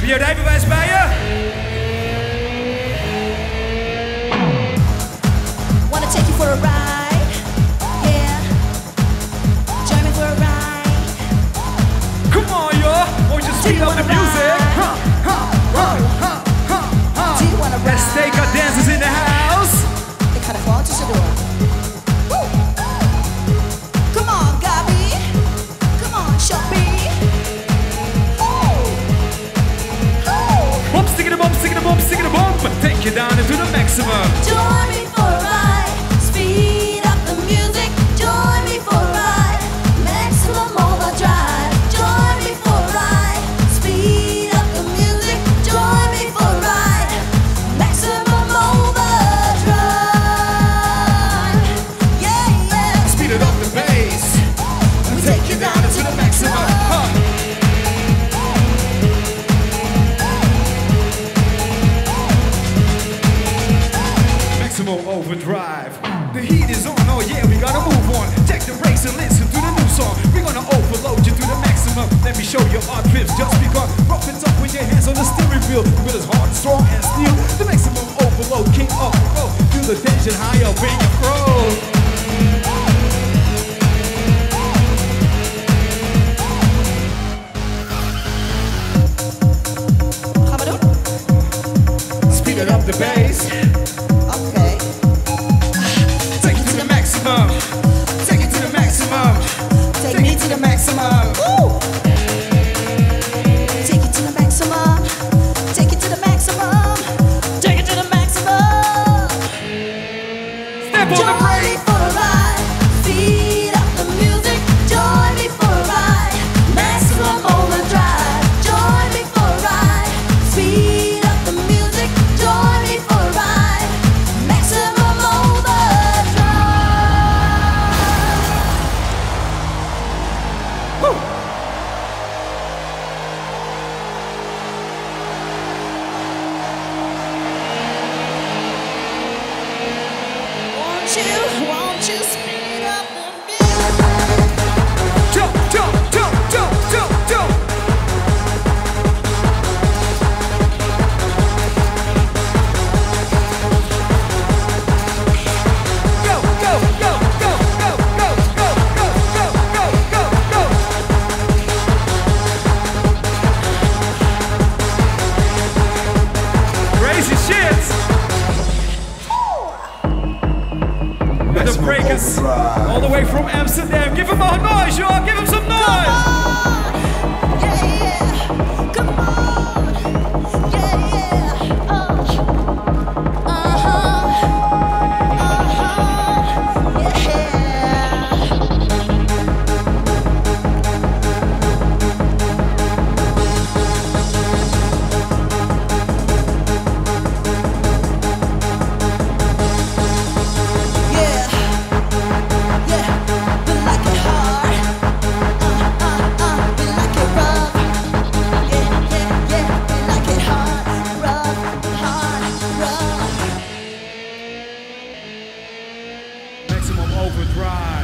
je de rijbewijs bij je? Wanna take you for a ride? Yeah. Join me for a ride. Come on, yo. Won't you speed up the music? Do you wanna ride? Let's take our dancers in the house. Ik ga er gewoon tussendoor. Woe. Come on, Gabi. Come on, Shoppy. Bump, stick it a bump, stick it a bump, stick it a bump. Take you down into the maximum. Join me for a ride. Speed up the music. Join me for a ride. Maximum overdrive. Join me for a ride. Speed up the music. Join me for a ride. Maximum overdrive. Yeah, yeah. Speed it up the bass. Take you down into the maximum. Maximum overdrive. The heat is on, oh yeah, we gotta move on. Check the brakes and listen to the new song. We're gonna overload you to the maximum. Let me show you our trips just because. Rock it up with your hands on the steering wheel. With us hard, strong and steel. The maximum overload, king of the road. Feel the tension high up in your throat. Gaan we doen? Speed it up the bass. Oké. Take it to the maximum. Take it to the maximum. Take me to the maximum. Woo! Take it to the maximum. Take it to the maximum. Take it to the maximum. Step on the Join brake. me for a ride. Speed up the music. Join me for a ride. Maximum overdrive. Join me for a ride. Speed up the music. Join me for a ride. Maximum overdrive. Woo. Won't you speed up the music? Jump, jump, jump, jump, jump, jump. Go, go, go, go, go, go, go, go, go, go, go, go. Crazy shit. And the breakers all the way from Amsterdam. Give them a noise, y'all. Give them some noise. Yeah, yeah. Come on. Yeah, yeah. Yeah. Yeah. We like it hard. We like it rough. Yeah, yeah, yeah. We like it hard, rough, Maximum overdrive.